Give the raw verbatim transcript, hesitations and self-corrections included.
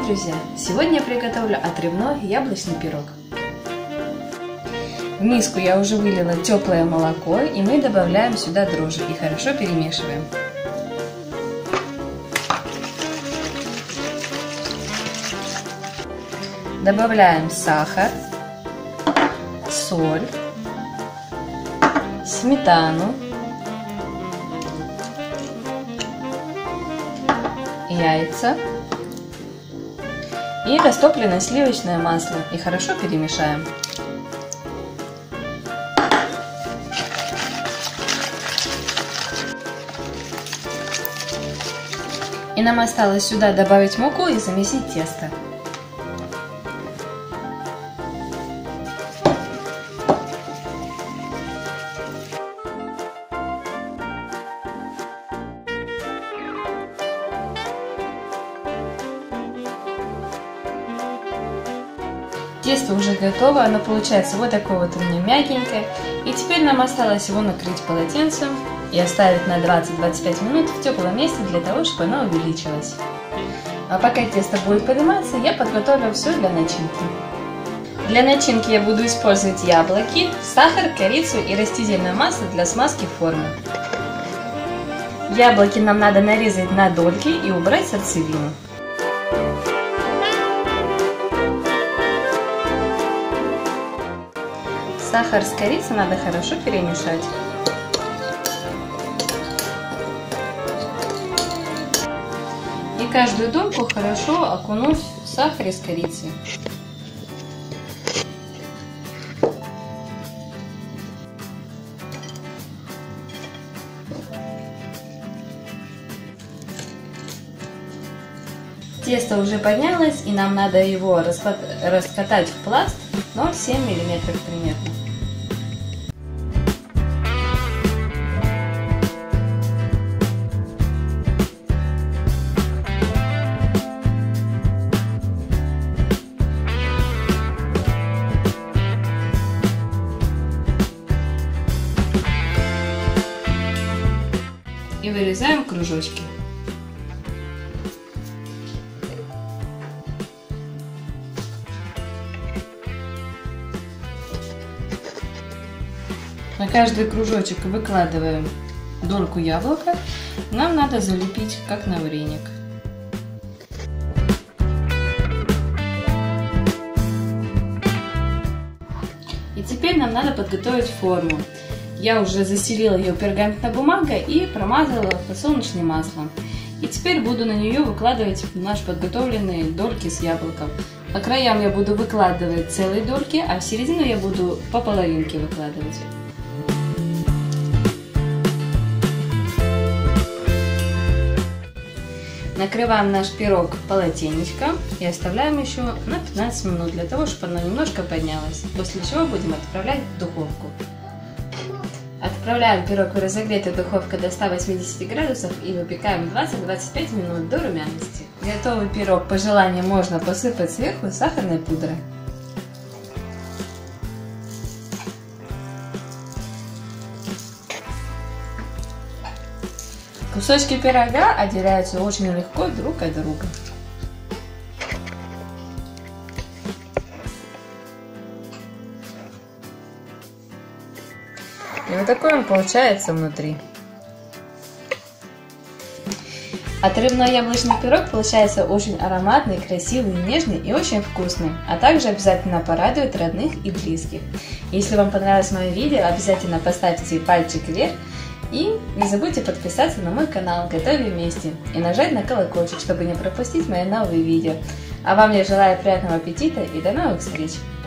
друзья! Сегодня я приготовлю отрывной яблочный пирог. В миску я уже вылила теплое молоко, и мы добавляем сюда дрожжи и хорошо перемешиваем. Добавляем сахар, соль, сметану, яйца и растопленное сливочное масло и хорошо перемешаем. И нам осталось сюда добавить муку и замесить тесто. Тесто уже готово, оно получается вот такое вот у меня мягенькое. И теперь нам осталось его накрыть полотенцем и оставить на двадцать-двадцать пять минут в теплом месте для того, чтобы оно увеличилось. А пока тесто будет подниматься, я подготовлю все для начинки. Для начинки я буду использовать яблоки, сахар, корицу и растительное масло для смазки формы. Яблоки нам надо нарезать на дольки и убрать сердцевину. Сахар с корицей надо хорошо перемешать. И каждую дольку хорошо окунуть в сахар с корицей. Тесто уже поднялось, и нам надо его раскатать в пласт ноль целых семь десятых миллиметра примерно. И вырезаем кружочки. На каждый кружочек выкладываем дольку яблока. Нам надо залепить как на вареник. И теперь нам надо подготовить форму. Я уже застелила ее пергаментной бумагой и промазала подсолнечным маслом. И теперь буду на нее выкладывать наши подготовленные дольки с яблоком. По краям я буду выкладывать целые дольки, а в середину я буду по половинке выкладывать. Накрываем наш пирог полотенечком и оставляем еще на пятнадцать минут для того, чтобы оно немножко поднялось. После чего будем отправлять в духовку. Отправляем пирог в разогретую духовку до ста восьмидесяти градусов и выпекаем двадцать-двадцать пять минут до румяности. Готовый пирог по желанию можно посыпать сверху сахарной пудрой. Кусочки пирога отделяются очень легко друг от друга. И вот такой он получается внутри. Отрывной яблочный пирог получается очень ароматный, красивый, нежный и очень вкусный. А также обязательно порадует родных и близких. Если вам понравилось мое видео, обязательно поставьте пальчик вверх. И не забудьте подписаться на мой канал «Готовим вместе» и нажать на колокольчик, чтобы не пропустить мои новые видео. А вам я желаю приятного аппетита и до новых встреч!